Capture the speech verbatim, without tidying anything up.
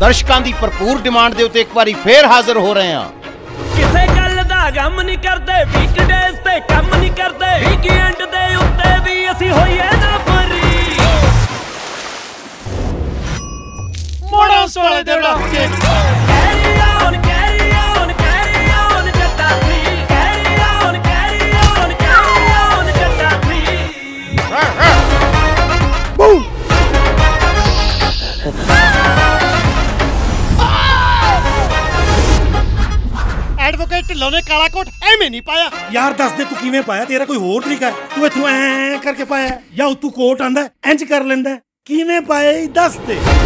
ਦਰਸ਼ਕਾਂ ਦੀ ਭਰਪੂਰ ਡਿਮਾਂਡ ਦੇ ਉੱਤੇ ਇੱਕ ਵਾਰੀ ਫੇਰ ਹਾਜ਼ਰ ਹੋ ਰਹੇ ਹਾਂ। ਕਿਸੇ ਗੱਲ ਦਾ ਗਮ ਨਹੀਂ ਕਰਦੇ, ਵੀਕਡੇਜ਼ ਤੇ ਕੰਮ ਨਹੀਂ ਕਰਦੇ, ਵੀਕਐਂਡ ਦੇ ਉੱਤੇ ਵੀ ਅਸੀਂ ਹੋਈਏ ਨਾ ਫਰੀ। ਮੋੜਾ ਸਵਾਲੇ ਦੇ ਡਾਕੇ carry on carry on carry on Jatta three, carry on carry on carry on Jatta three. ਬੂ ਐਡਵੋਕੇਟ ਢਿੱਲੋਂ ਨੇ ਕਾਲਾ ਕੋਟ ਐਵੇਂ ਨਹੀਂ ਪਾਇਆ। ਯਾਰ ਦੱਸ ਦੇ ਤੂੰ ਕਿਵੇਂ ਪਾਇਆ, ਤੇਰਾ ਕੋਈ ਹੋਰ ਤਰੀਕਾ ਹੈ? ਤੂੰ ਇੱਥੋਂ ਐ ਕਰਕੇ ਪਾਇਆ ਜਾਂ ਤੂੰ ਕੋਟ ਆਂਦਾ ਇੰਜ ਕਰ ਲੈਂਦਾ, ਕਿਵੇਂ ਪਾਇਆ ਦੱਸ ਦੇ।